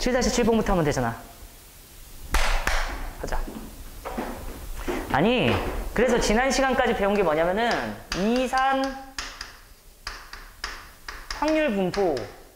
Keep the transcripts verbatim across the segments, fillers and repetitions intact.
칠 칠 번부터 하면 되잖아. 가자. 아니, 그래서 지난 시간까지 배운 게 뭐냐면은 이산 확률 분포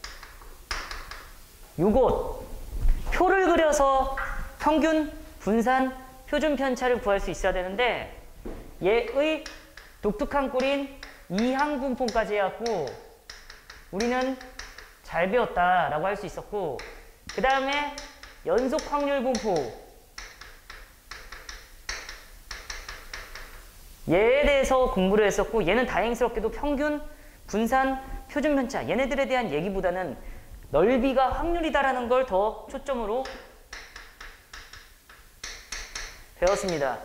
요것 표를 그려서 평균, 분산, 표준 편차를 구할 수 있어야 되는데 얘의 독특한 꼴인 이항 분포까지 해갖고 우리는 잘 배웠다라고 할 수 있었고, 그 다음에 연속 확률 분포 얘에 대해서 공부를 했었고, 얘는 다행스럽게도 평균, 분산, 표준 편차 얘네들에 대한 얘기보다는 넓이가 확률이다라는 걸 더 초점으로 배웠습니다.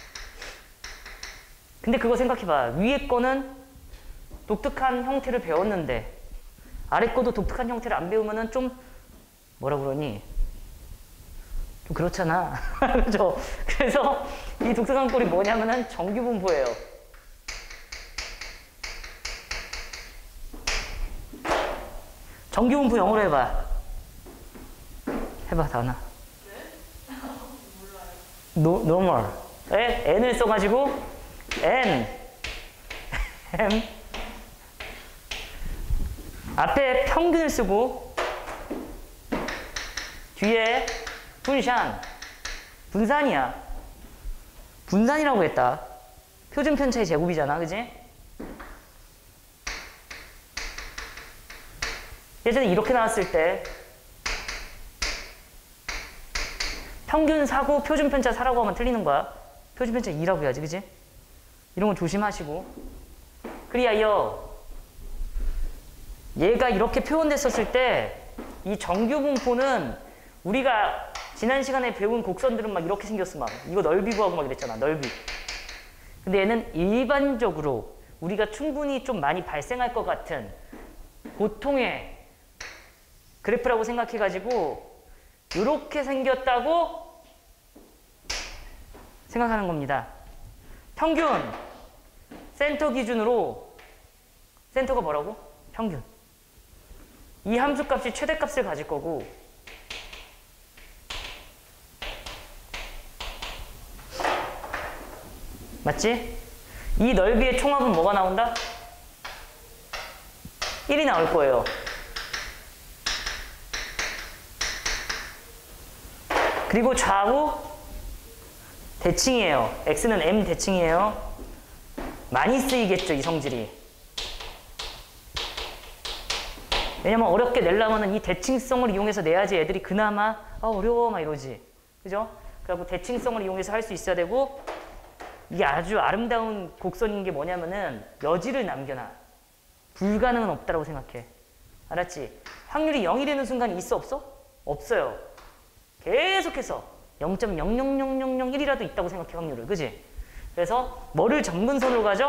근데 그거 생각해봐. 위에 거는 독특한 형태를 배웠는데 아래 거도 독특한 형태를 안 배우면은 좀 뭐라 그러니? 좀 그렇잖아. 그죠? 그래서 이 독특한 꼴이 뭐냐면은 정규 분포예요. 정규 분포 영어로 해봐. 해봐, 다은아. 노, normal. 에? n을 써가지고 n m 앞에 평균을 쓰고 뒤에 분산, 분산이야. 분산이라고 했다. 표준 편차의 제곱이잖아, 그지? 예전에 이렇게 나왔을 때 평균 사고 표준 편차 사라고 하면 틀리는 거야. 표준 편차 이라고 해야지, 그지? 이런 거 조심하시고. 그리하여 얘가 이렇게 표현됐었을 때 이 정규 분포는 우리가 지난 시간에 배운 곡선들은 막 이렇게 생겼어. 막 이거 넓이 구하고 막 이랬잖아, 넓이. 근데 얘는 일반적으로 우리가 충분히 좀 많이 발생할 것 같은 보통의 그래프라고 생각해가지고 이렇게 생겼다고 생각하는 겁니다. 평균 센터 기준으로, 센터가 뭐라고? 평균. 이 함수값이 최대값을 가질 거고, 맞지? 이 넓이의 총합은 뭐가 나온다? 일이 나올 거예요. 그리고 좌우 대칭이에요. x는 m 대칭이에요. 많이 쓰이겠죠, 이 성질이. 왜냐면 어렵게 내려면 이 대칭성을 이용해서 내야지 애들이 그나마 아 어려워 막 이러지. 그죠? 그래갖고 대칭성을 이용해서 할 수 있어야 되고, 이게 아주 아름다운 곡선인 게 뭐냐면은 여지를 남겨놔. 불가능은 없다라고 생각해. 알았지? 확률이 영이 되는 순간이 있어, 없어? 없어요. 계속해서 영 점 영영영영영일이라도 있다고 생각해, 확률을. 그지? 그래서 뭐를 점근선으로 가죠?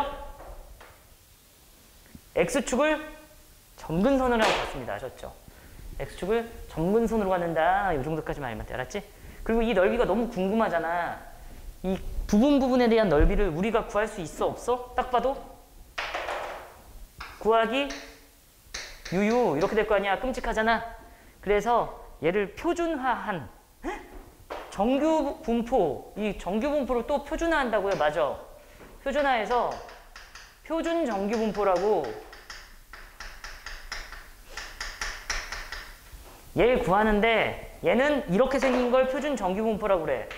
x축을 점근선으로 하고 갔습니다. 아셨죠? x축을 점근선으로 갖는다. 이 정도까지만 알면 돼. 알았지? 그리고 이 넓이가 너무 궁금하잖아. 이 부분 부분에 대한 넓이를 우리가 구할 수 있어, 없어? 딱 봐도 구하기 유유 이렇게 될 거 아니야. 끔찍하잖아. 그래서 얘를 표준화한 정규 분포, 이 정규 분포를 또 표준화한다고요. 맞아. 표준화해서 표준 정규 분포라고 얘를 구하는데, 얘는 이렇게 생긴 걸 표준 정규 분포라고 그래.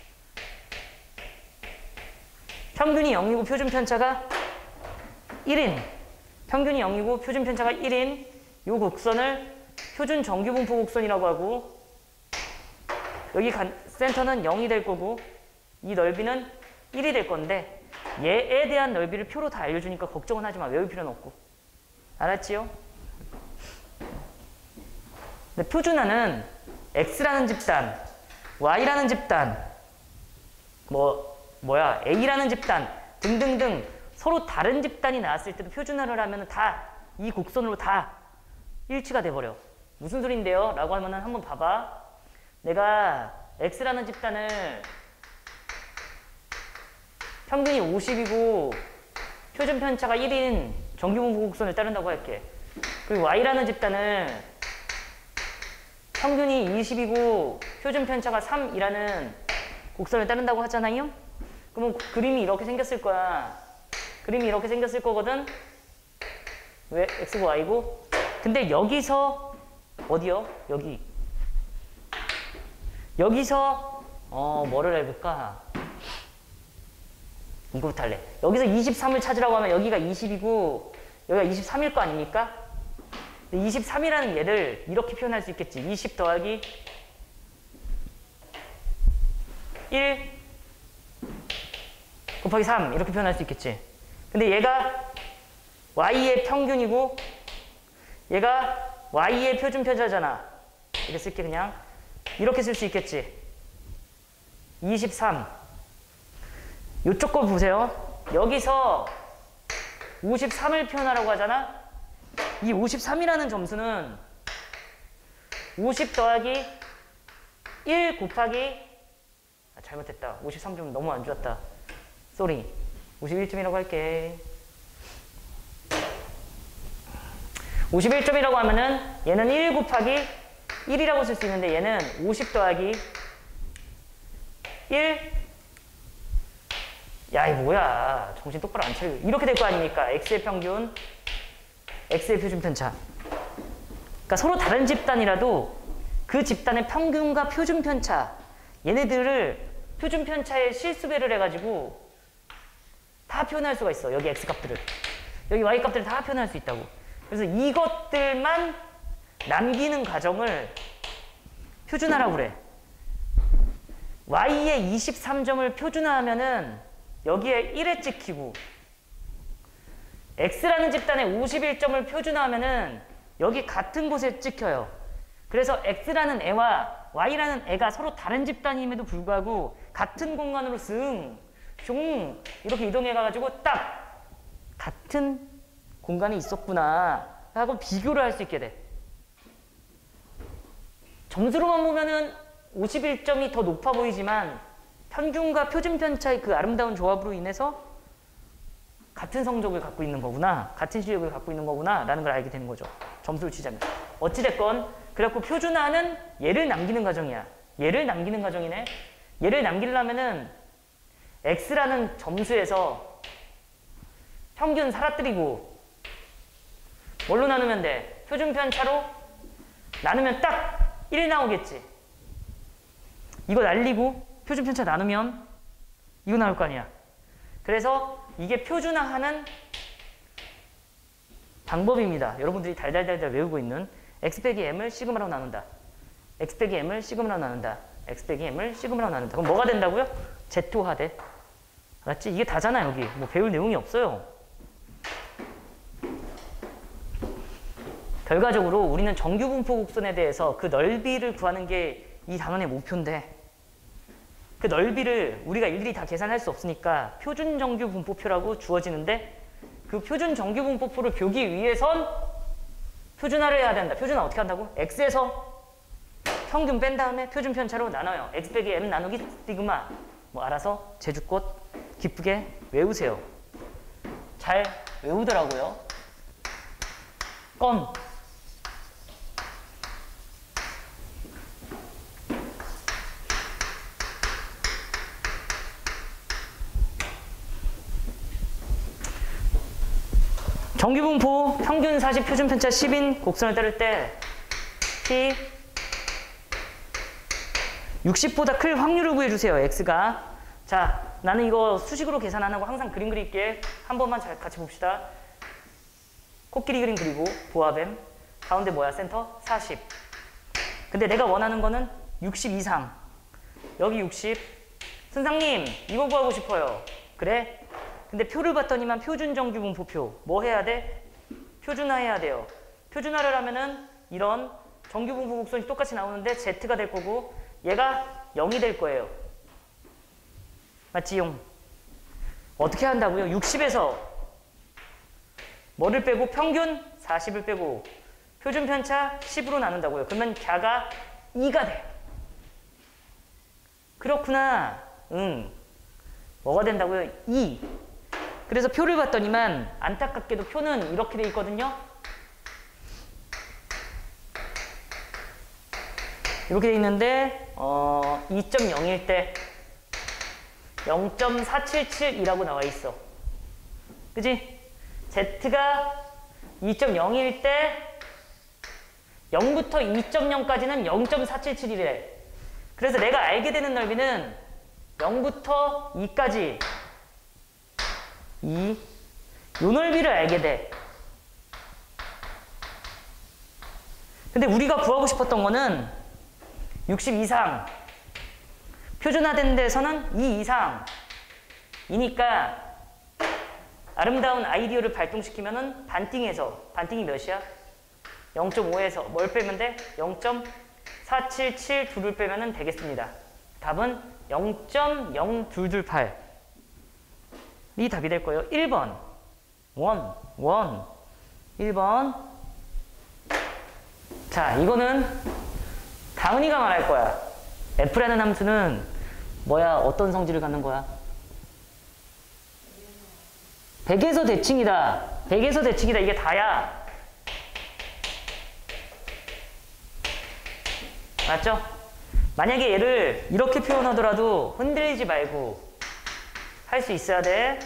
평균이 영이고 표준 편차가 일인, 평균이 영이고 표준 편차가 일인 이 곡선을 표준 정규 분포 곡선이라고 하고, 여기 간, 센터는 영이 될 거고 이 넓이는 일이 될 건데, 얘에 대한 넓이를 표로 다 알려주니까 걱정은 하지 마. 외울 필요는 없고. 알았지요? 근데 표준화는 x라는 집단, y라는 집단, 뭐 뭐야 a라는 집단 등등등 서로 다른 집단이 나왔을 때도 표준화를 하면 다 이 곡선으로 다 일치가 돼버려. 무슨 소린데요? 라고 하면은 한번 봐봐. 내가 x라는 집단을 평균이 오십이고 표준 편차가 일인 정규분포 곡선을 따른다고 할게. 그리고 y라는 집단을 평균이 이십이고 표준 편차가 삼이라는 곡선을 따른다고 하잖아요. 그러면 그림이 이렇게 생겼을 거야. 그림이 이렇게 생겼을 거거든. 왜? x고 y고. 근데 여기서 어디요? 여기. 여기서 어 뭐를 해볼까? 이거부터 할래. 여기서 이십삼을 찾으라고 하면 여기가 이십이고 여기가 이십삼일 거 아닙니까? 이십삼이라는 얘를 이렇게 표현할 수 있겠지. 이십 더하기 일 곱하기 삼 이렇게 표현할 수 있겠지. 근데 얘가 y의 평균이고 얘가 y의 표준 편차잖아. 이렇게 쓸게 그냥. 이렇게 쓸 수 있겠지. 이십삼. 이쪽 거 보세요. 여기서 오십삼을 표현하라고 하잖아. 이 오십삼이라는 점수는 오십 더하기 일 곱하기 아, 잘못했다. 오십삼 점 너무 안 좋았다. 쏘리. 오십일 점이라고 할게. 오십일 점이라고 하면은 얘는 일 곱하기 일이라고 쓸 수 있는데 얘는 오십 더하기 일. 야, 이 뭐야. 정신 똑바로 안 차리고. 이렇게 될 거 아닙니까? x의 평균, x의 표준 편차. 그러니까 서로 다른 집단이라도 그 집단의 평균과 표준 편차, 얘네들을 표준 편차에 실수배를 해가지고 다 표현할 수가 있어. 여기 x값들을. 여기 y값들을 다 표현할 수 있다고. 그래서 이것들만 남기는 과정을 표준화라고 그래. y의 이십삼 점을 표준화하면은 여기에 일에 찍히고 x라는 집단의 오십일 점을 표준화하면은 여기 같은 곳에 찍혀요. 그래서 x라는 애와 y라는 애가 서로 다른 집단임에도 불구하고 같은 공간으로 쓱, 슝 이렇게 이동해가지고 딱 같은 공간에 있었구나 하고 비교를 할 수 있게 돼. 점수로만 보면은 오십일 점이 더 높아 보이지만 평균과 표준 편차의 그 아름다운 조합으로 인해서 같은 성적을 갖고 있는 거구나, 같은 실력을 갖고 있는 거구나 라는 걸 알게 되는 거죠. 점수를 치자면. 어찌됐건 그래갖고 표준화는 얘를 남기는 과정이야. 얘를 남기는 과정이네. 얘를 남기려면은 x라는 점수에서 평균 사라뜨리고 뭘로 나누면 돼? 표준 편차로 나누면 딱 일 나오겠지. 이거 날리고 표준 편차 나누면 이거 나올 거 아니야. 그래서 이게 표준화하는 방법입니다. 여러분들이 달달달달 외우고 있는 x 빼기 m을 시그마로 나눈다. x 빼기 m을 시그마로 나눈다. x 빼기 m을 시그마로 나눈다. 그럼 뭐가 된다고요? 제트화 돼. 알았지? 이게 다잖아 여기. 뭐 배울 내용이 없어요. 결과적으로 우리는 정규 분포 곡선에 대해서 그 넓이를 구하는 게 이 단원의 목표인데 그 넓이를 우리가 일일이 다 계산할 수 없으니까 표준 정규 분포표라고 주어지는데 그 표준 정규 분포표를 보기 위해선 표준화를 해야 된다. 표준화 어떻게 한다고? x에서 평균 뺀 다음에 표준 편차로 나눠요. x 빼기 m 나누기 시그마. 뭐 알아서 제주꽃 기쁘게 외우세요. 잘 외우더라고요. 껌. 정규분포 평균 사십 표준 편차 십인 곡선을 따를 때 t 육십보다 클 확률을 구해주세요. x가. 자, 나는 이거 수식으로 계산 안 하고 항상 그림 그릴게. 한 번만 잘 같이 봅시다. 코끼리 그림 그리고 보아뱀. 가운데 뭐야? 센터? 사십. 근데 내가 원하는 거는 육십 이상. 여기 육십. 선생님, 이거 구하고 싶어요. 그래? 근데 표를 봤더니만 표준 정규 분포표. 뭐 해야 돼? 표준화 해야 돼요. 표준화를 하면은 이런 정규 분포 곡선이 똑같이 나오는데 Z가 될 거고 얘가 영이 될 거예요. 맞지용? 어떻게 한다고요? 육십에서 뭐를 빼고 평균 사십을 빼고 표준 편차 십으로 나눈다고요. 그러면 갸가 이가 돼. 그렇구나. 응. 뭐가 된다고요? 이. 그래서 표를 봤더니만 안타깝게도 표는 이렇게 돼 있거든요. 이렇게 돼 있는데 어, 이 점 영일 때 영 점 사칠칠이라고 나와 있어. 그지? Z가 이 점 영일 때 영부터 이 점 영까지는 영 점 사칠칠이래. 그래서 내가 알게 되는 넓이는 영부터 이까지 이, 요 넓이를 알게 돼. 근데 우리가 구하고 싶었던 거는 육십 이상, 표준화된 데서는 이 이상 이니까 아름다운 아이디어를 발동시키면은 반띵해서, 반띵이 몇이야? 영 점 오에서 뭘 빼면 돼? 영 점 사칠칠이를 빼면 되겠습니다. 답은 영 점 영이이팔이 답이 될 거예요. 일 번. 원, 원. 일 번. 자, 이거는 다은이가 말할 거야. F라는 함수는 뭐야? 어떤 성질을 갖는 거야? 백에서 대칭이다. 백에서 대칭이다. 이게 다야. 맞죠? 만약에 얘를 이렇게 표현하더라도 흔들리지 말고 할 수 있어야 돼.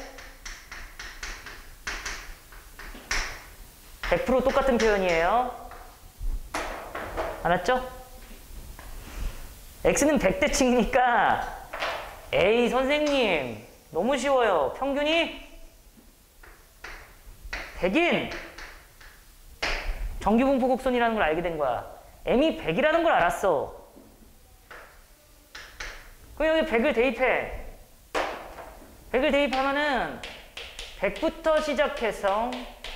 백 퍼센트 똑같은 표현이에요. 알았죠? X는 백 대칭이니까 에이 선생님 너무 쉬워요. 평균이 백인 정규분포 곡선이라는 걸 알게 된 거야. M이 백이라는 걸 알았어. 그럼 여기 백을 대입해. 백을 대입하면은 백부터 시작해서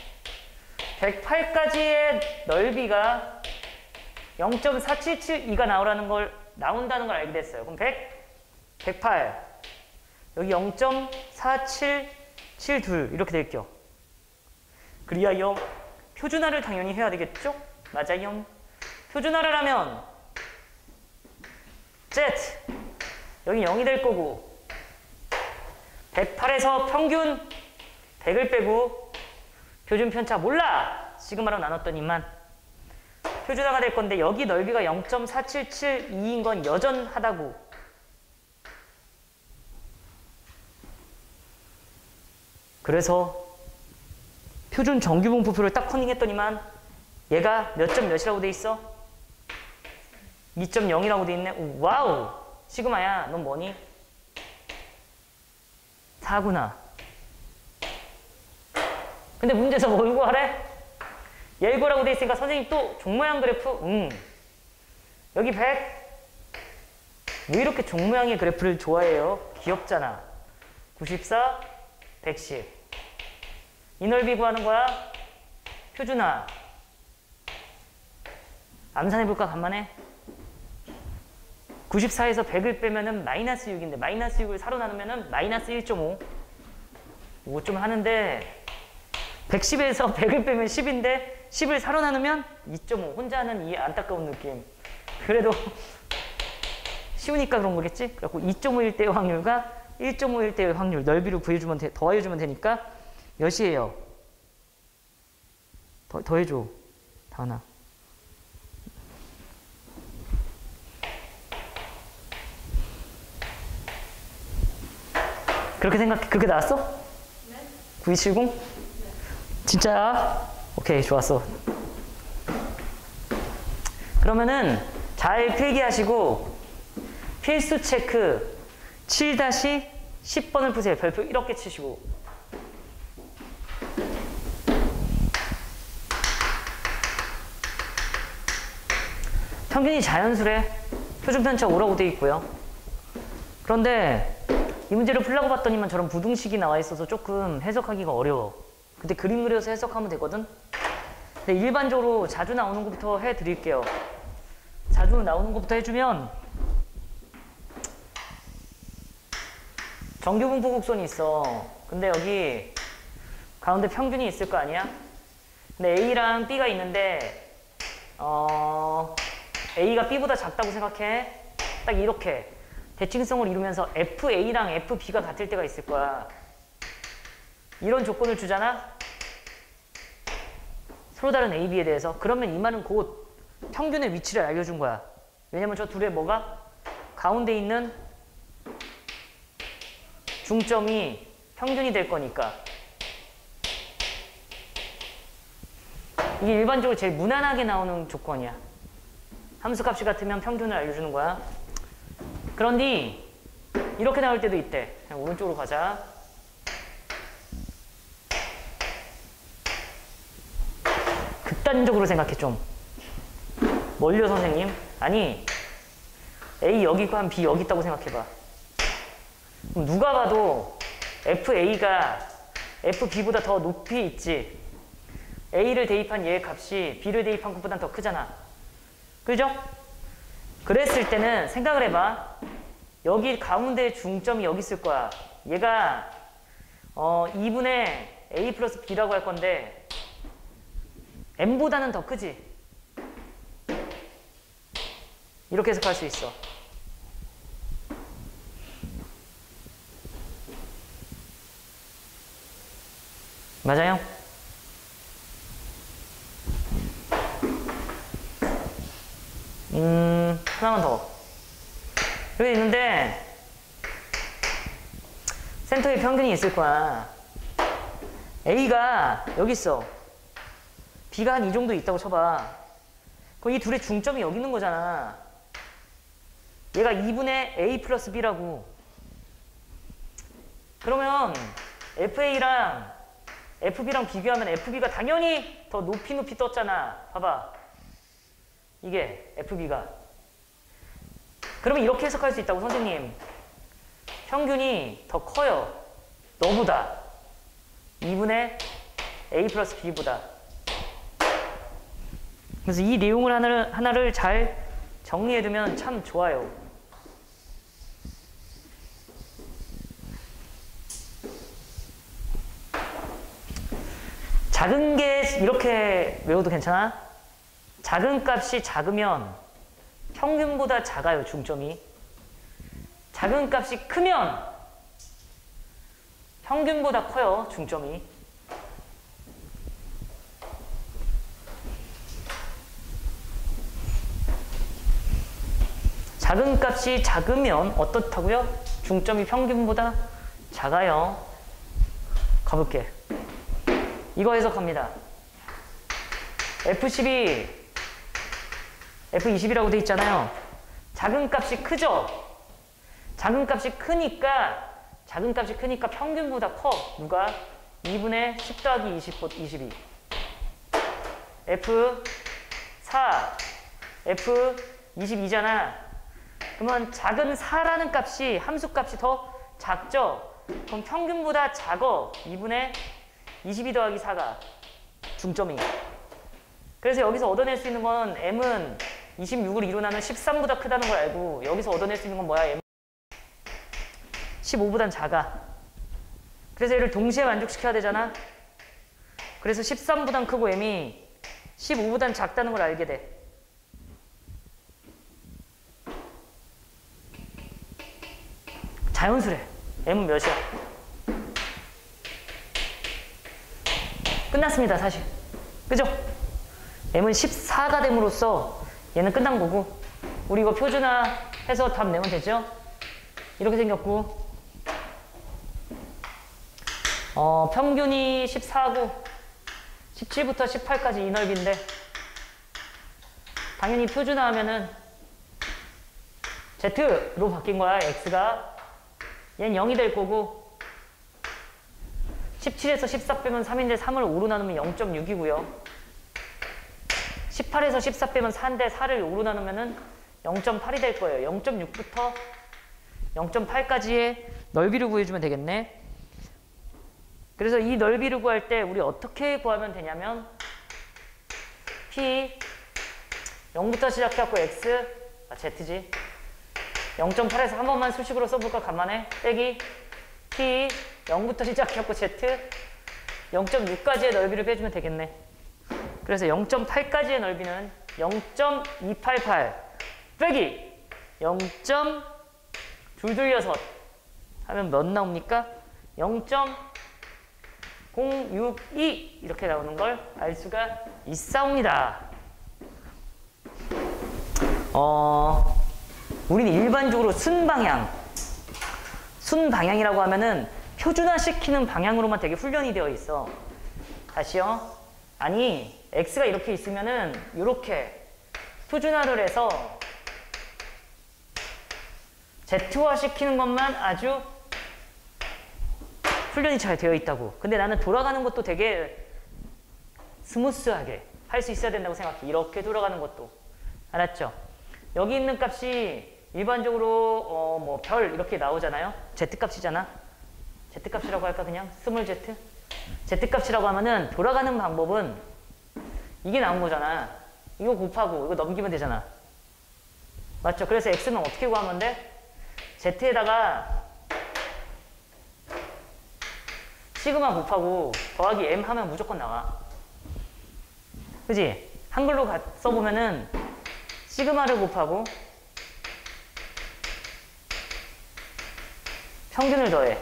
백팔까지의 넓이가 영 점 사칠칠이가 나오라는 걸, 나온다는 걸 알게 됐어요. 그럼 백, 백팔, 여기 영 점 사칠칠이 이렇게 될게요. 그리하여 표준화를 당연히 해야 되겠죠? 맞아요. 표준화를 하면 Z, 여기 영이 될 거고 백팔에서 평균 백을 빼고 표준 편차 몰라! 시그마로 나눴더니만 표준화가 될 건데 여기 넓이가 영 점 사칠칠이인 건 여전하다고. 그래서 표준 정규분포표를 딱 커닝했더니만 얘가 몇 점 몇이라고 돼 있어? 이 점 영이라고 돼 있네. 오, 와우! 시그마야, 넌 뭐니? 사구나. 근데 문제에서 뭐 요구하래? 예고라고 돼 있으니까 선생님 또 종모양 그래프? 음. 여기 백. 왜 이렇게 종모양의 그래프를 좋아해요? 귀엽잖아. 구십사, 백십. 이 넓이 구하는 거야? 표준화. 암산해볼까 간만에? 구십사에서 백을 빼면은 마이너스 육인데 마이너스 육을 사로 나누면은 마이너스 일 점 오. 이거 좀 하는데 백십에서 백을 빼면 십인데 십을 사로 나누면 이 점 오. 혼자 하는 이 안타까운 느낌. 그래도 쉬우니까 그런 거겠지? 그래갖고 이 점 오일 때의 확률과 일 점 오일 때의 확률 넓이를 구해주면 돼, 더해주면 되니까 몇이에요? 더, 더해줘. 다은아. 그렇게 생각해? 그렇게 나왔어? 네. 구이칠공? 네. 진짜야? 오케이, 좋았어. 그러면은 잘 필기하시고 필수 체크 칠 십 번을 푸세요. 별표 이렇게 치시고. 평균이 자연수래. 표준편차 오라고 돼 있고요. 그런데 이 문제를 풀라고 봤더니만 저런 부등식이 나와 있어서 조금 해석하기가 어려워. 근데 그림 그려서 해석하면 되거든. 근데 일반적으로 자주 나오는 것부터 해드릴게요. 자주 나오는 것부터 해주면 정규분포 곡선이 있어. 근데 여기 가운데 평균이 있을 거 아니야? 근데 A랑 B가 있는데 어, A가 B보다 작다고 생각해. 딱 이렇게 대칭성을 이루면서 에프에이랑 에프비가 같을 때가 있을 거야. 이런 조건을 주잖아? 서로 다른 에이비에 대해서. 그러면 이 말은 곧 평균의 위치를 알려준 거야. 왜냐면 저 둘의 뭐가? 가운데 있는 중점이 평균이 될 거니까. 이게 일반적으로 제일 무난하게 나오는 조건이야. 함수값이 같으면 평균을 알려주는 거야. 그런데 이렇게 나올 때도 있대. 그냥 오른쪽으로 가자. 극단적으로 생각해 좀. 뭘요 선생님? 아니 A 여기 있고 한 B 여기 있다고 생각해봐. 그럼 누가 봐도 에프에이가 에프비보다 더 높이 있지. A를 대입한 얘의 값이 B를 대입한 것보단 더 크잖아. 그죠? 그랬을 때는 생각을 해봐. 여기 가운데 중점이 여기 있을 거야. 얘가 어, 이분의 A 플러스 B라고 할 건데 M보다는 더 크지? 이렇게 해석할 수 있어. 맞아요? 음, 하나만 더. 여기 있는데 센터에 평균이 있을 거야. A가 여기 있어. B가 한 이 정도 있다고 쳐봐. 그럼 이 둘의 중점이 여기 있는 거잖아. 얘가 이분의 A 플러스 B라고. 그러면 에프에이랑 에프비랑 비교하면 에프비가 당연히 더 높이 높이 떴잖아. 봐봐. 이게 에프비가. 그러면 이렇게 해석할 수 있다고 선생님. 평균이 더 커요. 너보다. 이분의 A 플러스 B보다. 그래서 이 내용을 하나를, 하나를 잘 정리해두면 참 좋아요. 작은 게 이렇게 외워도 괜찮아? 작은 값이 작으면 평균보다 작아요, 중점이. 작은 값이 크면 평균보다 커요, 중점이. 작은 값이 작으면 어떻다고요? 중점이 평균보다 작아요. 가볼게. 이거 해석합니다. 에프 십이, 에프 이십이라고 돼 있잖아요. 작은 값이 크죠? 작은 값이 크니까, 작은 값이 크니까 평균보다 커. 누가? 이분의 십 더하기 이십, 이십이. 에프 사, 에프 이십이잖아. 그러면 작은 사라는 값이, 함수값이 더 작죠? 그럼 평균보다 작어. 이분의 이십이 더하기 사가 중점이. 그래서 여기서 얻어낼 수 있는 건 M은 이십육을 이로 나누면 십삼보다 크다는 걸 알고, 여기서 얻어낼 수 있는 건 뭐야? M 십오보단 작아. 그래서 얘를 동시에 만족시켜야 되잖아. 그래서 십삼보단 크고 M이 십오보단 작다는 걸 알게 돼. 자연수래. M은 몇이야? 끝났습니다, 사실. 그죠? M은 십사가 됨으로써 얘는 끝난 거고, 우리 이거 표준화해서 답 내면 되죠? 이렇게 생겼고, 어, 평균이 십사고 십칠부터 십팔까지 이 넓이인데, 당연히 표준화하면은 Z로 바뀐 거야, X가. 얘는 영이 될 거고, 십칠에서 십사 빼면 삼인데 삼을 오로 나누면 영 점 육이고요. 십팔에서 십사 빼면 사인데 사를 오로 나누면 영 점 팔이 될 거예요. 영 점 육부터 영 점 팔까지의 넓이를 구해주면 되겠네. 그래서 이 넓이를 구할 때 우리 어떻게 구하면 되냐면 P 영부터 시작해갖고 X, 아 Z지. 영 점 팔에서 한 번만 수식으로 써볼까 간만에. 빼기 P 영부터 시작해갖고 Z 영 점 육까지의 넓이를 빼주면 되겠네. 그래서 영 점 팔까지의 넓이는 영 점 이팔팔 빼기 영 점 이이육 하면 몇 나옵니까? 영 점 공육이 이렇게 나오는 걸 알 수가 있사옵니다. 어, 우리는 일반적으로 순방향, 순방향이라고 하면은 표준화시키는 방향으로만 되게 훈련이 되어 있어. 다시요. 아니, x가 이렇게 있으면은 이렇게 표준화를 해서 z화 시키는 것만 아주 훈련이 잘 되어 있다고. 근데 나는 돌아가는 것도 되게 스무스하게 할 수 있어야 된다고 생각해. 이렇게 돌아가는 것도. 알았죠? 여기 있는 값이 일반적으로 어 뭐 별 이렇게 나오잖아요. z값이잖아. z값이라고 할까 그냥? 스몰 z? z값이라고 하면은 돌아가는 방법은 이게 나온 거잖아. 이거 곱하고 이거 넘기면 되잖아. 맞죠? 그래서 x는 어떻게 구하면 돼? z에다가 시그마 곱하고 더하기 m 하면 무조건 나와. 그지? 한글로 가, 써보면은 시그마를 곱하고 평균을 더해.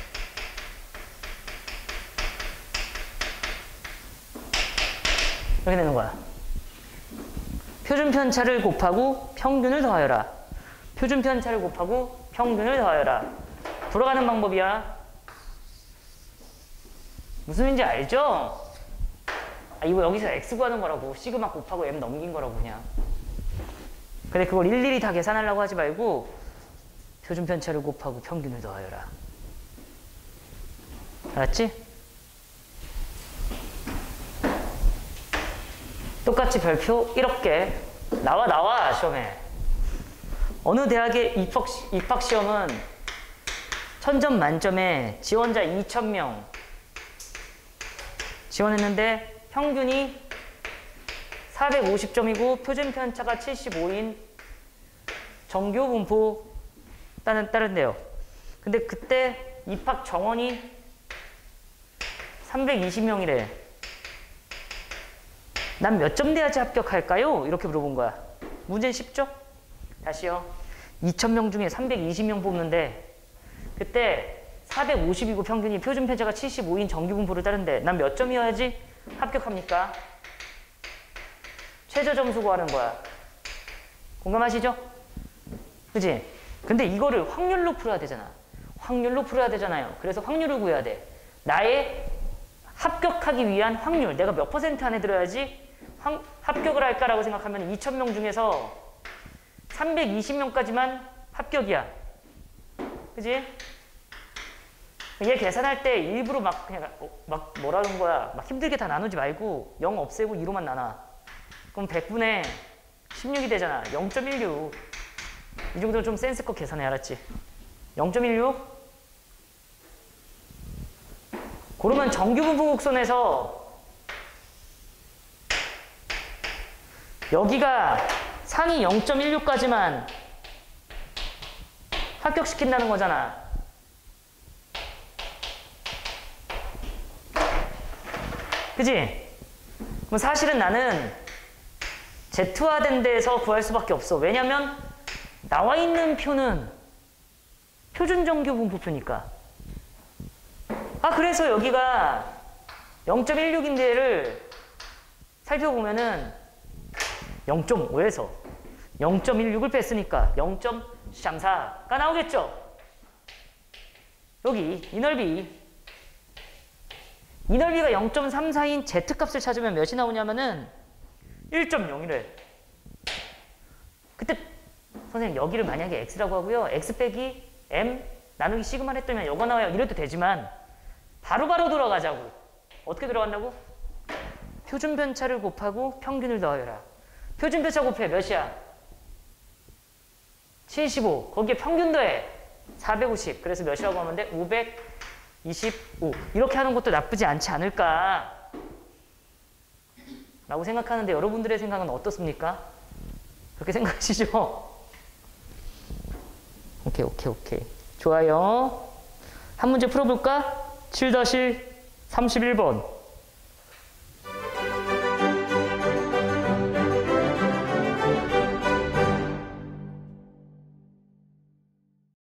이렇게 되는 거야. 표준 편차를 곱하고 평균을 더하여라. 표준 편차를 곱하고 평균을 더하여라. 돌아가는 방법이야. 무슨 말인지 알죠? 아, 이거 여기서 x 구하는 거라고. 시그마 곱하고 m 넘긴 거라고 그냥. 근데 그걸 일일이 다 계산하려고 하지 말고 표준 편차를 곱하고 평균을 더하여라. 알았지? 똑같이 별표 이렇게 나와 나와 시험에. 어느 대학의 입학, 입학 시험은 천 점 만점에 지원자 이천 명 지원했는데 평균이 사백오십 점이고 표준 편차가 칠십오인 정규 분포 따른, 따른대요. 근데 그때 입학 정원이 삼백이십 명이래. 난 몇 점 돼야지 합격할까요? 이렇게 물어본 거야. 문제는 쉽죠? 다시요. 이천 명 중에 삼백이십 명 뽑는데 그때 사백오십이고 평균이 표준 편차가 칠십오인 정규 분포를 따른데 난 몇 점이어야지 합격합니까? 최저 점수 구하는 거야. 공감하시죠? 그지? 근데 이거를 확률로 풀어야 되잖아. 확률로 풀어야 되잖아요. 그래서 확률을 구해야 돼. 나의 합격하기 위한 확률. 내가 몇 퍼센트 안에 들어야지 확, 합격을 할까라고 생각하면 이천 명 중에서 삼백이십 명까지만 합격이야. 그지? 얘 계산할 때 일부러 막 그냥 막 뭐라는 거야. 막 힘들게 다 나누지 말고 영 없애고 이로만 나눠. 그럼 백분의 십육이 되잖아. 영 점 일육. 이 정도는 좀 센스껏 계산해. 알았지? 영 점 일육? 그러면 정규 분포 곡선에서 여기가 상위 영 점 일육까지만 합격시킨다는 거잖아. 그지? 그럼 사실은 나는 Z화된 데에서 구할 수밖에 없어. 왜냐면 나와 있는 표는 표준 정규 분포표니까. 아, 그래서 여기가 영 점 일육인데를 살펴보면은 영 점 오에서 영 점 일육을 뺐으니까 영 점 삼사가 나오겠죠? 여기 이 넓이 이 넓이가 영 점 삼사인 Z값을 찾으면 몇이 나오냐면은 일 점 영이래. 그때 선생님 여기를 만약에 X라고 하고요. X 빼기 M 나누기 시그마를 했더니 이거 나와요. 이래도 되지만 바로바로 바로 들어가자고. 어떻게 들어간다고? 표준 편차를 곱하고 평균을 더하여라. 표준 편차 곱해 몇이야? 칠십오. 거기에 평균 더해. 사백오십. 그래서 몇이라고 하면 돼? 오백이십오. 이렇게 하는 것도 나쁘지 않지 않을까 라고 생각하는데 여러분들의 생각은 어떻습니까? 그렇게 생각하시죠? 오케이 오케이 오케이. 좋아요. 한 문제 풀어볼까? 칠 삼십일 번.